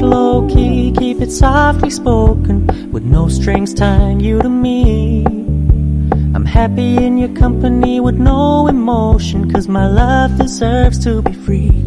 low-key, keep it softly spoken, with no strings tying you to me. I'm happy in your company with no emotion, 'cause my love deserves to be free.